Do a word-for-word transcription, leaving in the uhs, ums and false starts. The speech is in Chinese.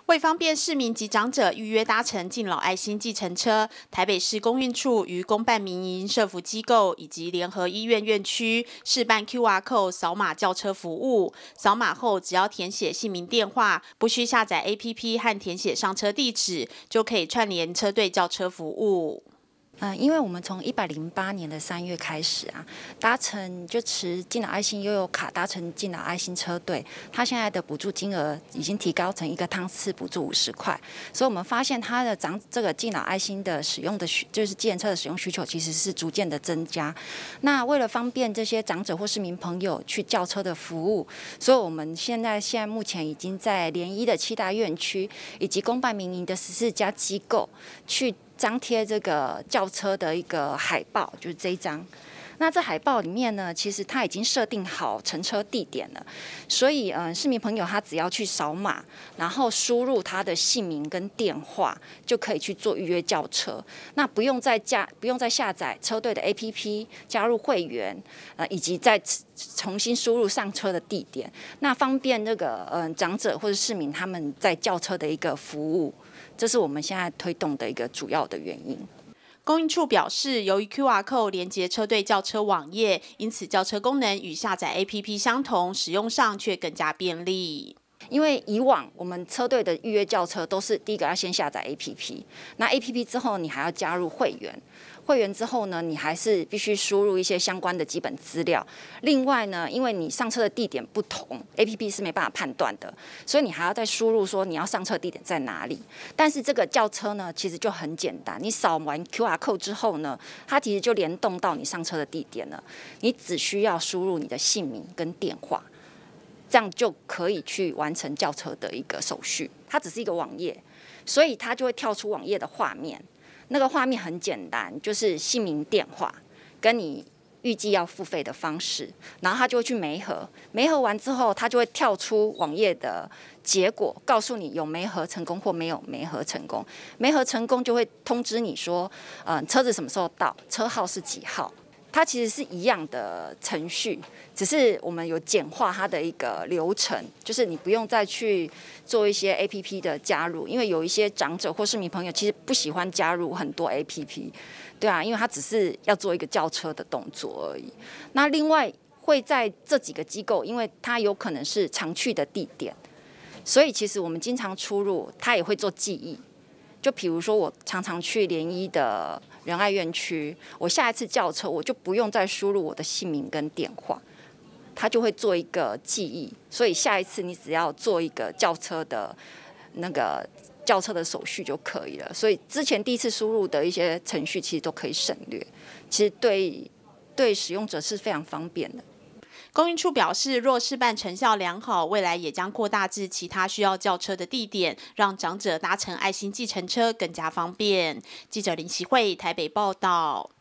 为方便市民及长者预约搭乘敬老爱心计程车，台北市公运处与公办民营社福机构以及联合医院院区试办 Q R code 扫码叫车服务。扫码后，只要填写姓名、电话，不需下载 A P P 和填写上车地址，就可以串联车队叫车服务。 嗯，因为我们从一百零八年的三月开始啊，搭乘就持敬老爱心悠游卡搭乘敬老爱心车队，它现在的补助金额已经提高成一个趟次补助五十块，所以我们发现它的长这个敬老爱心的使用的需就是计程车的使用需求其实是逐渐的增加。那为了方便这些长者或市民朋友去叫车的服务，所以我们现在现在目前已经在联医的七大院区以及公办民营的十四家机构去张贴这个轿车的一个海报，就是这一张。那这海报里面呢，其实它已经设定好乘车地点了，所以嗯、呃，市民朋友他只要去扫码，然后输入他的姓名跟电话，就可以去做预约叫车。那不用再加，不用再下载车队的 A P P， 加入会员，呃，以及再重新输入上车的地点，那方便那个嗯、呃、长者或者市民他们在叫车的一个服务。这是我们现在推动的一个主要的原因。 公运处表示，由于 Q R code 连接车队叫车网页，因此叫车功能与下载 A P P 相同，使用上却更加便利。 因为以往我们车队的预约叫车都是第一个要先下载 A P P， 那 A P P 之后你还要加入会员，会员之后呢，你还是必须输入一些相关的基本资料。另外呢，因为你上车的地点不同 ，A P P 是没办法判断的，所以你还要再输入说你要上车的地点在哪里。但是这个叫车呢，其实就很简单，你扫完 Q R code 之后呢，它其实就联动到你上车的地点了，你只需要输入你的姓名跟电话。这样就可以去完成叫车的一个手续。它只是一个网页，所以它就会跳出网页的画面。那个画面很简单，就是姓名、电话跟你预计要付费的方式，然后它就会去媒合，媒合完之后，它就会跳出网页的结果，告诉你有媒合成功或没有媒合成功。媒合成功就会通知你说，嗯，车子什么时候到，车号是几号。它其实是一样的程序，只是我们有简化它的一个流程，就是你不用再去做一些 A P P 的加入，因为有一些长者或市民朋友其实不喜欢加入很多 A P P， 对啊，因为他只是要做一个叫车的动作而已。那另外会在这几个机构，因为它有可能是常去的地点，所以其实我们经常出入，它也会做记忆。就比如说，我常常去联医的仁爱院区，我下一次叫车，我就不用再输入我的姓名跟电话，它就会做一个记忆。所以下一次你只要做一个叫车的那个叫车的手续就可以了。所以之前第一次输入的一些程序，其实都可以省略。其实对对使用者是非常方便的。 公运处表示，若试办成效良好，未来也将扩大至其他需要叫车的地点，让长者搭乘爱心计程车更加方便。记者林希慧台北报道。